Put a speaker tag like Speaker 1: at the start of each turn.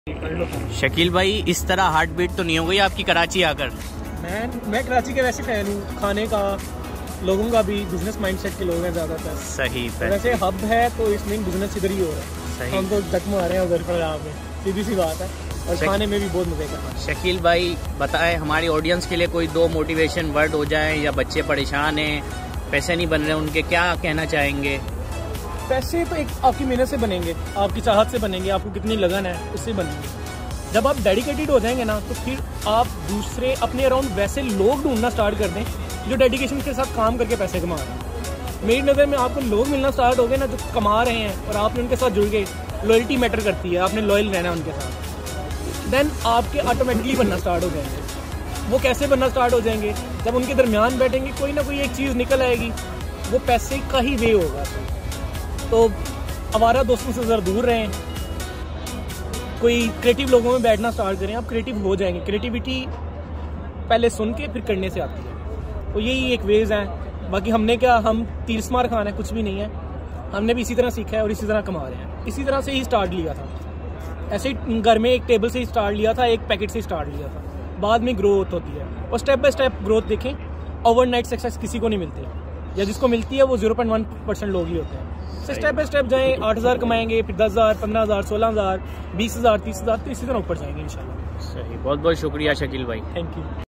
Speaker 1: शकील भाई, इस तरह हार्ट बीट तो नहीं हो गई आपकी कराची आकर?
Speaker 2: मैं कराची के वैसे फैन हूँ, खाने का, लोगों का भी बिजनेस माइंडसेट के लोग हैं ज़्यादातर।
Speaker 1: सही
Speaker 2: वैसे हब है तो इसमें बिजनेस इधर ही हो रहा है। हम तो धक्म आ रहे हैं उधर पर, पे सीधी सी बात है। और खाने में भी बहुत मजे का।
Speaker 1: शकील भाई बताएं, हमारी ऑडियंस के लिए कोई दो मोटिवेशन वर्ड हो जाए, या बच्चे परेशान हैं, पैसे नहीं बन रहे, उनके क्या कहना चाहेंगे?
Speaker 2: पैसे तो एक आपकी मेहनत से बनेंगे, आपकी चाहत से बनेंगे, आपको कितनी लगन है उससे बनेंगे। जब आप डेडिकेटेड हो जाएंगे ना, तो फिर आप दूसरे अपने अराउंड वैसे लोग ढूंढना स्टार्ट कर दें जो डेडिकेशन के साथ काम करके पैसे कमा रहे हैं। मेरी नज़र में आपको लोग मिलना स्टार्ट हो गए ना जो कमा रहे हैं, और आपने उनके साथ जुड़ गए, लॉयल्टी मैटर करती है, आपने लॉयल रहना है उनके साथ, देन आपके ऑटोमेटिकली बनना स्टार्ट हो जाएंगे। वो कैसे बनना स्टार्ट हो जाएंगे? जब उनके दरमियान बैठेंगे, कोई ना कोई एक चीज़ निकल आएगी, वो पैसे का ही वे होगा। तो आवारा दोस्तों से ज़रा दूर रहें, कोई क्रिएटिव लोगों में बैठना स्टार्ट करें, आप क्रिएटिव हो जाएंगे। क्रिएटिविटी पहले सुन के फिर करने से आती है, तो यही एक वेज है। बाकी हमने क्या, हम तीरस्मार खाना है, कुछ भी नहीं है। हमने भी इसी तरह सीखा है और इसी तरह कमा रहे हैं। इसी तरह से ही स्टार्ट लिया था, ऐसे ही घर में एक टेबल से ही स्टार्ट लिया था, एक पैकेट से स्टार्ट लिया था, बाद में ग्रोथ होती है। और स्टेप बाय स्टेप ग्रोथ देखें, ओवरनाइट सक्सेस किसी को नहीं मिलती, या जिसको मिलती है वो 0.1% लोग ही होते हैं। स्टेप बाय स्टेप जाएं, 8,000 कमाएंगे, फिर 10,000, 15,000, 16,000, 20,000, 30,000, तो इसी तरह ऊपर जाएंगे इंशाल्लाह।
Speaker 1: सही, बहुत बहुत शुक्रिया शकील भाई,
Speaker 2: थैंक यू।